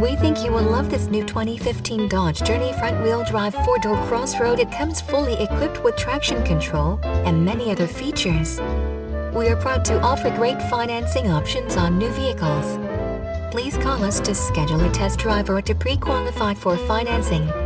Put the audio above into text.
We think you will love this new 2015 Dodge Journey front-wheel drive 4-door Crossroad. It comes fully equipped with traction control and many other features. We are proud to offer great financing options on new vehicles. Please call us to schedule a test drive or to pre-qualify for financing.